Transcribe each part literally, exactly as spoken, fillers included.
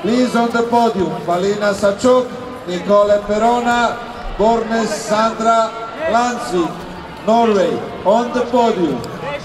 Please on the podium, Palina Sachuk, Nicole Perona, Bornes Sandra Lansvik, Norway, on the podium.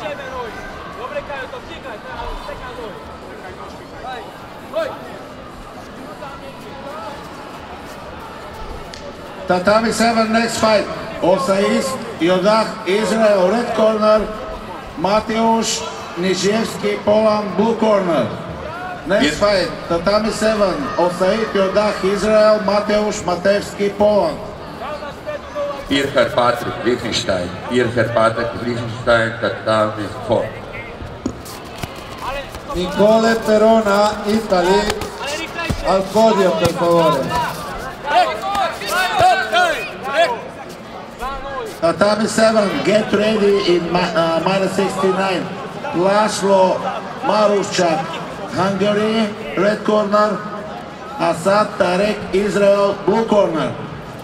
Tatami seven, next fight. Osais Yodah, Israel, red corner. Mateusz Niziewski, Poland, blue corner. Next fight, Tatami seven, Osait Yodah, Israel, Mateusz Matevski, Poland. Irhard Patrick, Liechtenstein. Irhard Patrick, Liechtenstein, Tatami four. Nicole Perona, Italy, al podio per favore. Tatami seven, get ready in uh, minus sixty-nine. Laszlo Marushchak, Hungary, red corner. Asad Tarek, Israel, blue corner.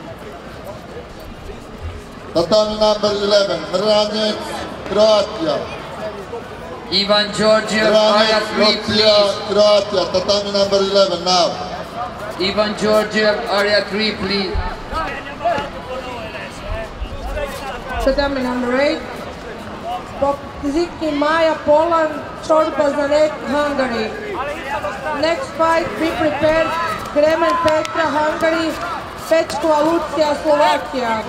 Tatami number eleven, Mranec, Croatia. Ivan Georgiev, area three, please. Croatia, tatami number eleven now. Ivan Georgiev, area three, please. Tatami number eight, Ziki Maya, Poland, Short Bazanek, Hungary. Next fight, be prepared, Kremen Petra, Hungary, Pečkova Lucia, Slovakia.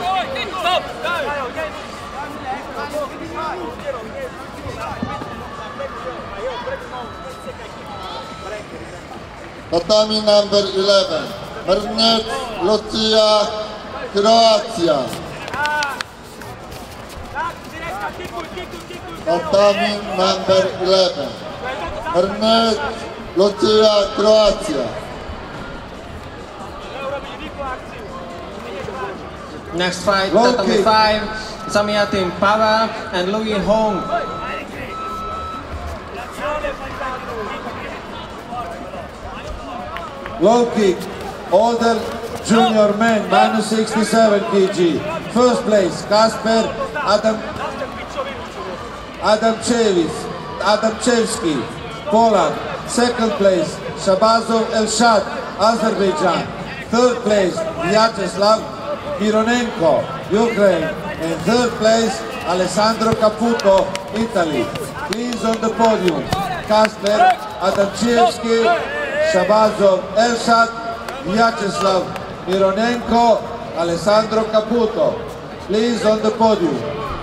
Tatami number eleven, Mrnec, Lucia, Croatia. Tatami number eleven, Mrnec, Lucia, Croatia. Next fight, Tatami five, Zamiatin Pavel and Louis Hong. Low kick, older junior men, minus sixty-seven kilograms. First place, Kasper Adam Adamchevich, Adamchevsky, Poland. Second place, Shabazov Elshad, Azerbaijan. Third place, Vyacheslav Mironenko, Ukraine. And third place, Alessandro Caputo, Italy. Please on the podium, Kasper Adamchevsky, Shabazov Elshad, Vyacheslav Mironenko, Alessandro Caputo. Please on the podium.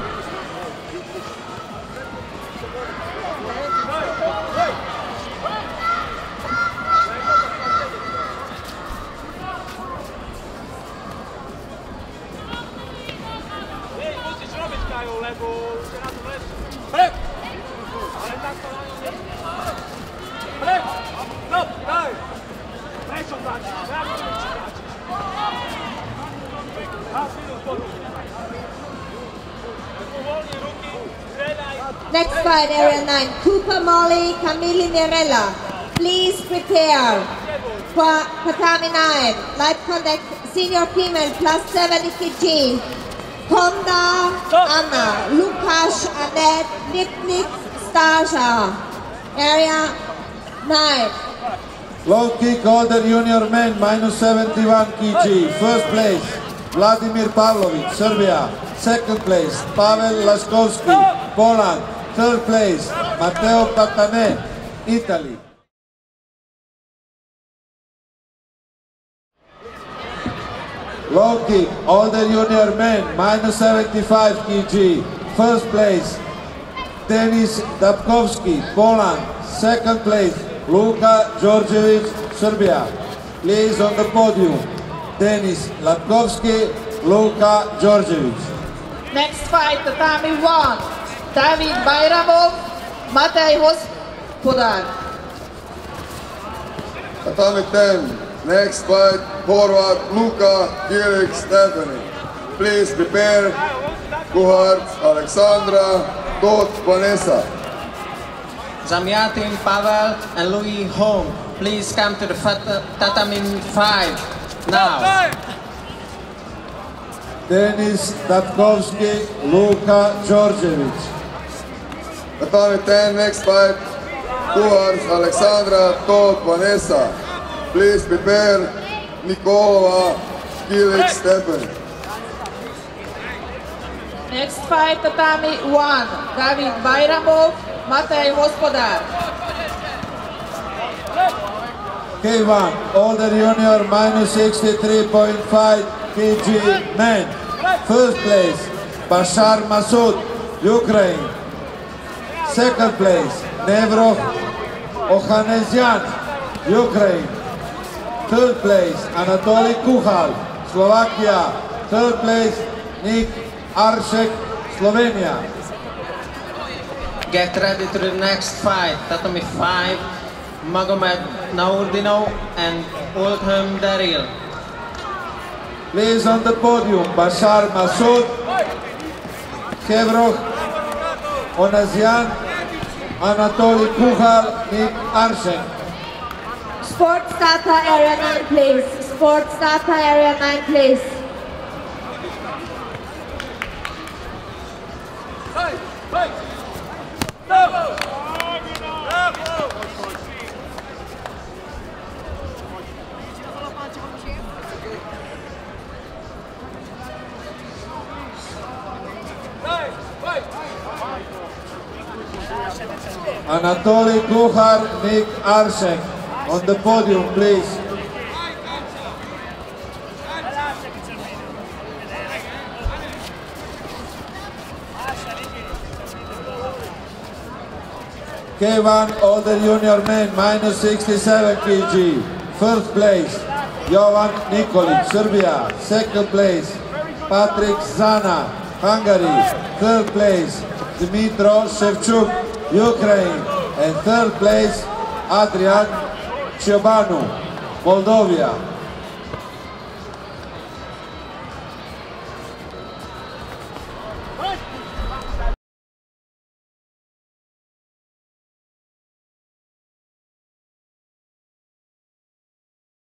Next fight, area nine, Cooper Molly, Camille Nerella. Please prepare for Tatami nine, light contact, senior female, plus seventy kilograms. Konda Anna, Lukasz Annette, Lipnik Stasia, area nine. Low kick, older junior men, minus seventy-one kilograms. First place, Vladimir Pavlovic, Serbia. Second place, Pavel Laskovsky, Poland. Third place, Matteo Patane, Italy. Low kick, older junior men, minus seventy-five kilograms. First place, Denis Dabkovski, Poland. Second place, Luka Djordjevic, Serbia. Please on the podium, Denis Dabkovski, Luka Djordjevic. Next fight, Tatami one, David Bayramov, Matej Hospodar. Tatami ten, next fight, forward Luka Kirik Stephanie. Please prepare, Kuhart Alexandra, Tot Vanessa. Zamiatin Pavel and Louis Hong. Please come to the Tatami five now. Denis Dabkovski, Luka Djordjevic. Tatami ten, next fight, Kuhart Alexandra, Tot Vanessa. please prepare Nikolova Kilic Stephanie. Next fight, tatami one, David Bayramov, Matej Hospodar. K one, older junior, minus sixty-three point five kilograms men. First place, Bashar Masud, Ukraine. Second place, Nevrov Ohanezyan, Ukraine. Third place, Anatoly Kuhal, Slovakia. Third place, Nik Aršek, Slovenia. Get ready to the next fight, Tatami five, Magomed Nurdinov and Oldham Daryl. Please on the podium, Bashar Masud, Kevroch Ohanezyan, Anatoly Kuhal, Nik Aršek. Sports Data Area nine, please. Sports Data Area nine, please. Anatoly Kuhar, Nik Aršek. On the podium, please. K one, older junior men, minus sixty-seven kilograms. First place, Jovan Nikolic, Serbia. Second place, Patrick Zana, Hungary. Third place, Dmitro Shevchuk, Ukraine. And third place, Adrian Ciobanu, Moldova.